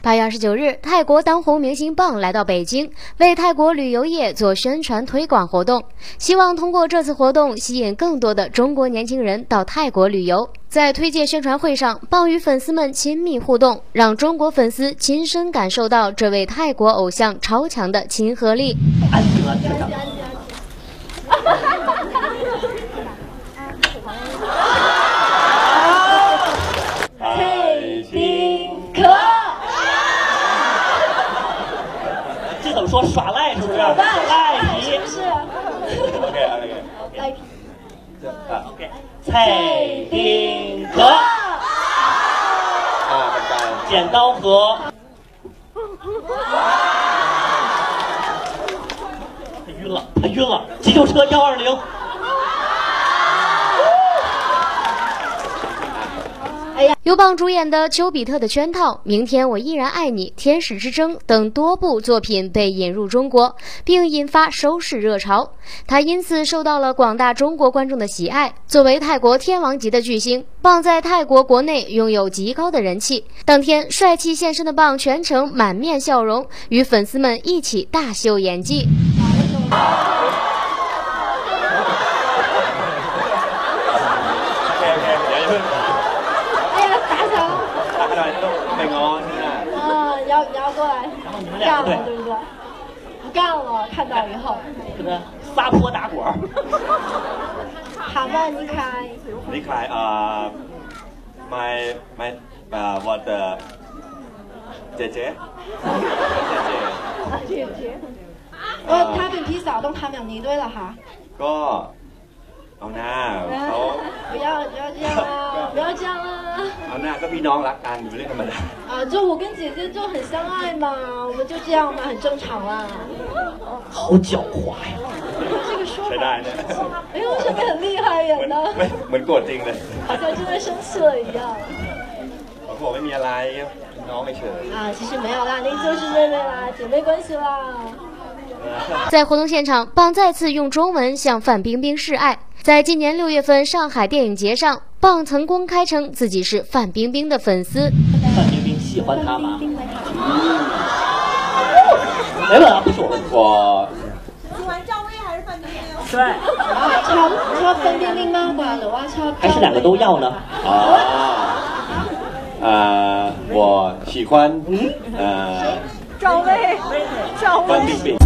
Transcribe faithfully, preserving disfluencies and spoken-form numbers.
八月二十九日，泰国当红明星棒来到北京，为泰国旅游业做宣传推广活动，希望通过这次活动吸引更多的中国年轻人到泰国旅游。在推介宣传会上，棒与粉丝们亲密互动，让中国粉丝亲身感受到这位泰国偶像超强的亲和力。 安静啊，队长。 泰丁克， 这怎么说？耍赖是不是？ 赖赖皮是。 OK OK OK。 赖皮。 啊 OK。蔡丁壳。啊，剪刀和。他晕了，他晕了！急救车幺二零。 由棒主演的丘比特的圈套、明天我依然爱你、天使之争等多部作品被引入中国，并引发收视热潮。他因此受到了广大中国观众的喜爱。作为泰国天王级的巨星，棒在泰国国内拥有极高的人气。当天帅气现身的棒全程满面笑容，与粉丝们一起大秀演技。 啊，你要你要过来干了，对不对？不干了，看到以后跟他撒泼打滚。 好吧，你开。 你开啊 ，my my 啊，我的姐姐， 姐姐。姐姐。ว่าถ้าเป็นพี่สาวต้องทำอย่างนี้ด้วยเหรอคะก็เอาหน้าเขา不要不要这样啊，不要这样啊。 เอาหน้าก็พี่น้องรักกันอยู่เรื่องธรรมดา啊，就我跟姐姐就很相爱嘛，我们就这样嘛，很正常啦。 好狡猾呀！ 这个说法。 ใช้ได้นะ哎呦，这边很厉害演的。 เหมือนโกรธจริงเลย好像真的生气了一样。 เขาบอกไม่มีอะไรน้องไม่เฉย啊，其实没有啦，那就是妹妹啦，姐妹关系啦。 在活动现场，棒再次用中文向范冰冰示爱。在今年六月份上海电影节上，棒曾公开称自己是范冰冰的粉丝。 范冰冰喜欢他吗？没问啊，不是我问。 我喜欢赵薇还是范冰冰？ 帅。 ชอบชอบ范冰冰มากกว่าหรือว่าชอบ还是两个都要呢？ 啊啊，我喜欢呃赵薇，赵薇。 范冰冰。